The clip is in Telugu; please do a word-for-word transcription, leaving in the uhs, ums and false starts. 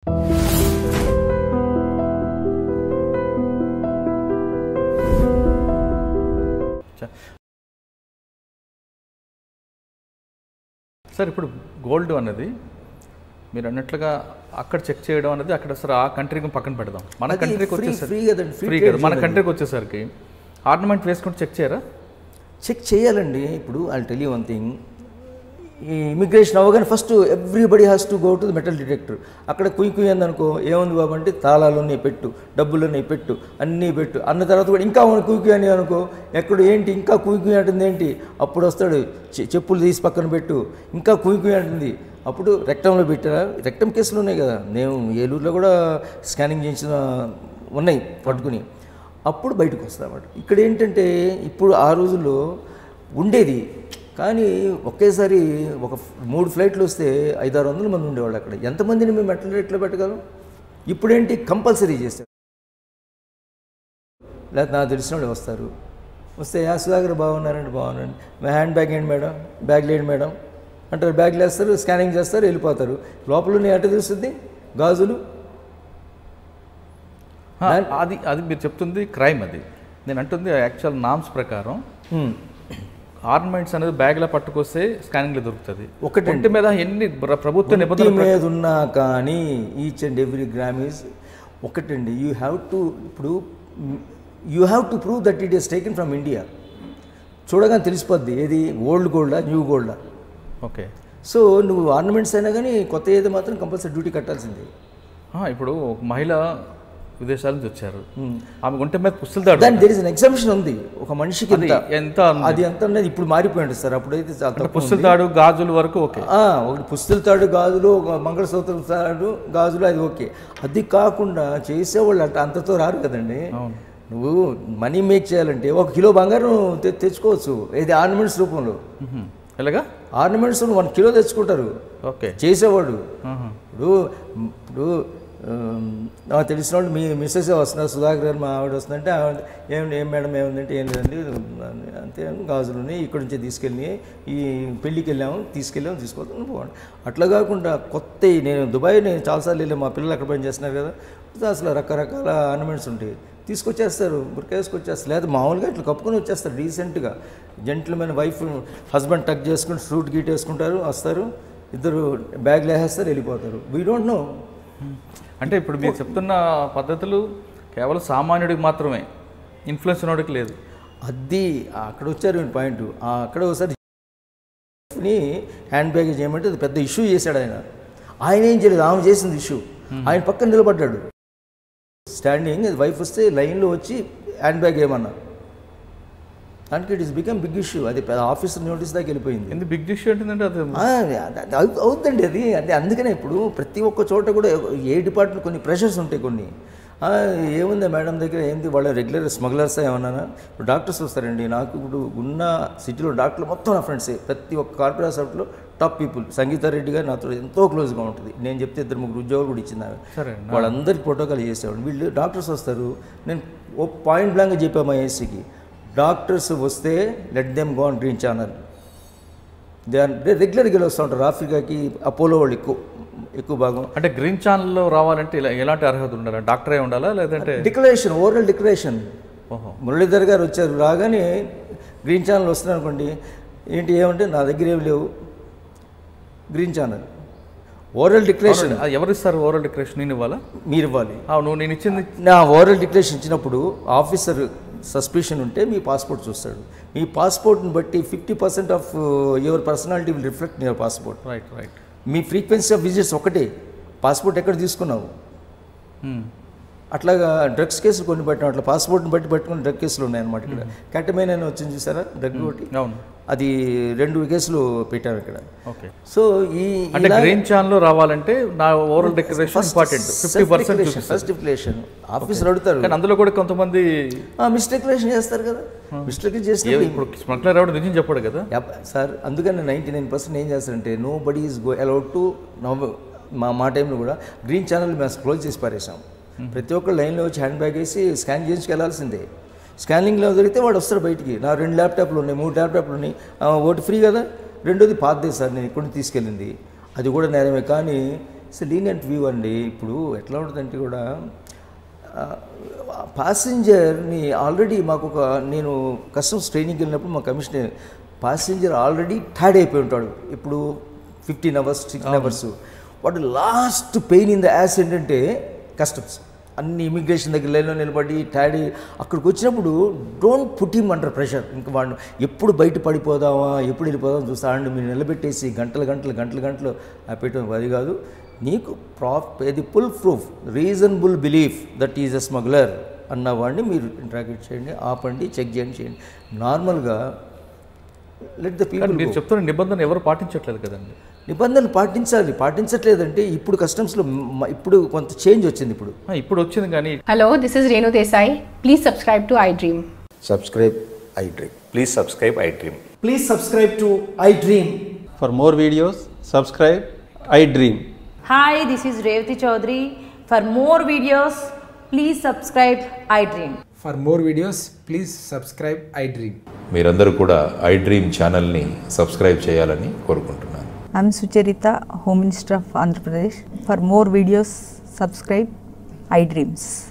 సార్ ఇప్పుడు గోల్డ్ అన్నది మీరు అన్నట్లుగా అక్కడ చెక్ చేయడం అనేది అక్కడ సార్ ఆ కంట్రీకి పక్కన పెడదాం, మన కంట్రీకి వచ్చేసరికి ఫ్రీ కదా, మన కంట్రీకి వచ్చేసరికి ఆర్నమెంట్ వేసుకుంటే చెక్ చేయరా? చెక్ చేయాలండి. ఇప్పుడు I tell you one thing, ఈ ఇమిగ్రేషన్ అవ్వగానే first everybody has to go to the metal detector. అక్కడ కుయ్యి కుయ్యి అందనుకో, ఏముంది బాబు అంటే తాళాలున్నాయి పెట్టు, డబ్బులున్నాయి పెట్టు, అన్నీ పెట్టు అన్న తర్వాత కూడా ఇంకా కుయ్యి కుయ్యి అని అనుకో, ఎక్కడ ఏంటి ఇంకా కుయ్యి కుయ్యి అంటుంది ఏంటి, అప్పుడు వస్తాడు చెప్పులు తీసి పక్కన పెట్టు, ఇంకా కుయ్యి కుయ్యి అంటుంది, అప్పుడు రెక్టంలో పెట్టారా, రెక్టం కేసులు ఉన్నాయి కదా, నేను ఏలూరులో కూడా స్కానింగ్ చేయించిన ఉన్నాయి పట్టుకుని, అప్పుడు బయటకు వస్తామన్నమాట. ఇక్కడ ఏంటంటే ఇప్పుడు ఆ రోజుల్లో ఉండేది, కానీ ఒకేసారి ఒక మూడు ఫ్లైట్లు వస్తే ఐదారు వందల మంది ఉండేవాళ్ళు అక్కడ. ఎంతమందిని మేము మెటల్ రేట్లో పెట్టగలం? ఇప్పుడేంటి కంపల్సరీ చేస్తారు, లేకపోతే నాకు తెలిసిన వాళ్ళు వస్తారు, వస్తే యా సుధాకర్ బాగున్నారండి, బాగున్నారండి, మా హ్యాండ్ బ్యాగ్ ఏంటి మేడం, బ్యాగ్ లేండి మేడం అంటారు, బ్యాగ్లు వేస్తారు, స్కానింగ్ చేస్తారు, వెళ్ళిపోతారు. లోపల ఎట్ట తెలుస్తుంది గాజులు? అది అది మీరు చెప్తుంది క్రైమ్, అది నేను అంటుంది యాక్చువల్ నామ్స్ ప్రకారం ఆర్నమెంట్స్ అనేది బ్యాగ్లో పట్టుకొస్తే స్కానింగ్లో దొరుకుతుంది. ఒకటి మీద ఎన్ని ప్రభుత్వ నిబంధనల మీద ఉన్నా కానీ each and every gram is ఒకటండి. యూ హ్యావ్ టు ఇప్పుడు you have to prove that it is taken from India. చూడగానే తెలిసిపోద్ది ఏది ఓల్డ్ గోల్డా న్యూ గోల్డా. ఓకే, సో నువ్వు ఆర్నమెంట్స్ అయినా కానీ కొత్త ఏదో మాత్రం కంపల్సరీ డ్యూటీ కట్టాల్సిందే. ఇప్పుడు ఒక మహిళ విదేశాల నుంచి వచ్చారు, ఆమె గుంటె మీద పుస్తలు తాడు, దాని దేర్ ఇస్ అన్ ఎగ్జామ్షన్ ఉంది ఒక మనిషికి. ఎంత అది ఎంత అనేది ఇప్పుడు మారిపోయింది సార్, అప్పుడైతే పుస్తలు తాడు గాజులు వరకు ఓకే, ఒకటి పుస్తలు తాడు గాజులు, ఒక మంగళసూత్రం తాడు గాజులు, అది ఓకే. అది కాకుండా చేసేవాళ్ళు అంటే అంతతో రారు కదండి. నువ్వు మనీ మేక్ చేయాలంటే ఒక కిలో బంగారం తెచ్చుకోవచ్చు, ఇది ఆర్నమెంట్స్ రూపంలో. ఎలాగా ఆర్నమెంట్స్ వన్ కిలో తెచ్చుకుంటారు ఓకే చేసేవాడు. ఇప్పుడు ఇప్పుడు నాకు తెలిసిన వాళ్ళు మీ మిస్సెస్ వస్తున్నారు, సుధాకర్ గారు మా ఆవిడ వస్తుందంటే ఆవిడ ఏమి ఏం మేడం ఏముందంటే ఏం లేదండి అంతే, గాజులుని ఇక్కడి నుంచి తీసుకెళ్ళి ఈ పెళ్ళికి వెళ్ళాము తీసుకెళ్ళాము తీసుకొస్తాను పోండి. అట్లా కాకుండా కొత్త, నేను దుబాయ్ నేను చాలాసార్లు వెళ్ళాను, మా పిల్లలు అక్కడ పని చేస్తున్నారు కదా, అసలు రకరకాల ఆర్నమెంట్స్ ఉంటాయి, తీసుకొచ్చేస్తారు, బుర్కేసుకొచ్చేస్తారు, లేదా మామూలుగా ఇట్లా కప్పుకొని వచ్చేస్తారు డీసెంట్గా. జెంట్లమైన వైఫ్ హస్బెండ్ టక్ చేసుకుని సూట్ గీట్ వేసుకుంటారు, వస్తారు, ఇద్దరు బ్యాగ్లు వేసేస్తారు, వెళ్ళిపోతారు. We don't know. అంటే ఇప్పుడు మీరు చెప్తున్న పద్ధతులు కేవలం సామాన్యుడికి మాత్రమే, ఇన్ఫ్లుయెన్స్ ఉన్నోడికి లేదు. అది అక్కడ వచ్చారు పాయింట్. అక్కడ ఒకసారి హ్యాండ్ బ్యాగేజ్ చేయమంటే అది పెద్ద ఇష్యూ చేశాడు ఆయన. ఆయన ఏం చేయలేదు, ఆమె చేసింది ఇష్యూ. ఆయన పక్కన నిలబడ్డాడు స్టాండింగ్, వైఫ్ వస్తే లైన్లో వచ్చి హ్యాండ్ బ్యాగ్ ఏమన్నా, దానికి it is become big issue. అది ఆఫీసర్ నోటీస్ దాకా వెళ్ళిపోయింది. ఎందుకు బిగ్ ఇష్యూ అంటుందంటే అది అవుతుందండి అది. అంటే అందుకనే ఇప్పుడు ప్రతి ఒక్క చోట కూడా ఏ డిపార్ట్మెంట్ కొన్ని ప్రెషర్స్ ఉంటాయి. కొన్ని ఏముంది మేడం దగ్గర ఏంది, వాళ్ళ రెగ్యులర్ స్మగ్లర్స్ ఏమన్నా. ఇప్పుడు డాక్టర్స్ వస్తారండి, నాకు ఇప్పుడు ఉన్న సిటీలో డాక్టర్లు మొత్తం నా ఫ్రెండ్సే, ప్రతి ఒక్క కార్పొరేట్ హాస్పిటల్లో టాప్ పీపుల్. సంగీతారెడ్డి గారు నాతో ఎంతో క్లోజ్గా ఉంటుంది, నేను చెప్తే ఇద్దరు ముగ్గురు ఉద్యోగాలు కూడా ఇచ్చింది ఆమె, వాళ్ళందరికీ ప్రోటోకాల్ చేసేవాడు. వీళ్ళు డాక్టర్స్ వస్తారు, నేను ఓ పాయింట్ బ్లాంక్గా చెప్పాను మా ఏసీకి, డాక్టర్స్ వస్తే let them go on green channel. They are రెగ్యులర్గా వస్తూ ఉంటారు, ఆఫ్రికాకి అపోలో వాళ్ళు ఎక్కువ ఎక్కువ భాగం. అంటే గ్రీన్ ఛానల్లో రావాలంటే ఎలాంటి అర్హత ఉండాలి? డాక్టరే ఉండాలా లేదంటే డిక్లరేషన్, ఓరల్ డిక్లరేషన్. మురళీధర్ గారు వచ్చారు, రాగానే గ్రీన్ ఛానల్ వస్తున్నారు అనుకోండి, ఏంటి ఏమంటే నా దగ్గర ఏమి లేవు, గ్రీన్ ఛానల్ ఓరల్ డిక్లరేషన్. ఎవరు ఇస్తారు ఓరల్ డిక్లరేషన్? నేను ఇవ్వాలా? మీరు ఇవ్వాలి. అవును, నేను ఇచ్చింది. నా ఓరల్ డిక్లరేషన్ ఇచ్చినప్పుడు ఆఫీసర్ సస్పిషన్ ఉంటే మీ పాస్పోర్ట్ చూస్తాడు, మీ పాస్పోర్ట్ని బట్టి fifty percent of your personality will reflect in your passport. Right right మీ ఫ్రీక్వెన్సీ ఆఫ్ విజిట్స్ ఒకటే, పాస్పోర్ట్ ఎక్కడ తీసుకున్నావు. అట్లాగా డ్రగ్స్ కేసులు కొన్ని పెట్టిన అట్లా పాస్పోర్ట్ని బట్టి పెట్టుకుని డ్రగ్ కేసులు ఉన్నాయన్నమాట. ఇక్కడ క్యాటమైన్ అని వచ్చింది చూసారా, డ్రగ్ ఒకటి, అది రెండు కేసులు పెట్టారు ఇక్కడ. ఓకే, సో ఈ అంటే గ్రీన్ ఛానల్ రావాలంటే నా oral declaration important. Fifty percent first declaration officer అడుగుతారు, కానీ అందులో కూడా కొంతమంది మిస్ డిక్లరేషన్ చేస్తారు కదా. మిస్టేక్ చేస్తే ఇప్పుడు స్మగ్లర్ ఎవరు నిజం చెప్పాడు కదా సార్. అందుకని నైంటీ నైన్ పర్సెంట్ ఏం చేస్తారంటే nobody is go allowed to now. మా మా టైంలో కూడా గ్రీన్ ఛానల్ మేము క్లోజ్ చేసి పారేసాం. ప్రతి ఒక్కరు లైన్లో వచ్చి హ్యాండ్ బ్యాగ్ వేసి స్కాన్ చేసి వెళ్ళాల్సిందే. స్కానింగ్లో జరిగితే వాడు వస్తారు బయటికి, నా రెండు ల్యాప్టాప్లు ఉన్నాయి, మూడు ల్యాప్టాప్లు ఉన్నాయి, ఒకటి ఫ్రీ కదా, రెండోది పాతదే సార్ నేను ఇక్కడ తీసుకెళ్ళింది, అది కూడా నేరమే. కానీ ఇట్స్ లీనియంట్ వ్యూ అండి. ఇప్పుడు ఎట్లా ఉంటుందంటే కూడా ప్యాసింజర్ని ఆల్రెడీ మాకు ఒక నేను కస్టమ్స్ ట్రైనింగ్కి వెళ్ళినప్పుడు మా కమిషనర్ ప్యాసింజర్ ఆల్రెడీ టైర్డ్ అయిపోయి ఉంటాడు. ఇప్పుడు ఫిఫ్టీన్ అవర్స్ సిక్స్టీన్ అవర్స్ వాడు last pain in the ass ఏంటంటే కస్టమ్స్ అన్ని ఇమిగ్రేషన్ దగ్గర లైన్లో నిలబడి టైర్డ్ అక్కడికి వచ్చినప్పుడు don't put him under pressure. ఇంకా వాడు ఎప్పుడు బయట పడిపోదామా ఎప్పుడు వెళ్ళిపోదామా చూస్తా అండి మీరు నిలబెట్టేసి గంటలు గంటలు గంటలు గంటలు పెట్టడం అది కాదు. నీకు ప్రాఫ్ ఇది full proof reasonable belief that is a smuggler అన్నవాడిని మీరు ఇంట్రాగేట్ చేయండి, ఆపండి, చెక్ చేయండి చేయండి నార్మల్గా లెట్ ద పీపుల్. మీరు చెప్తున్న నిబంధన ఎవరు పాటించట్లేదు కదండి. నిబంధనలు పాటించాలి, పాటించట్లేదంటే ఇప్పుడు కస్టమ్స్లో ఇప్పుడు కొంత చేంజ్ వచ్చింది. ఇప్పుడు ఇప్పుడు వచ్చింది కానీ. Hello, this is Renu Desai. Please subscribe to iDream. Subscribe iDream. Please subscribe iDream. Please subscribe to iDream. For more videos, subscribe iDream. Hi, this is Revati Chaudhary. For more videos, please subscribe iDream. For more videos, please subscribe iDream. మీరందరూ కూడా iDream ఛానల్ని సబ్స్క్రైబ్ చేయాలని కోరుకుంటున్నాను. I'm Sucharita, Home Minister of Andhra Pradesh. For more videos, subscribe iDreams.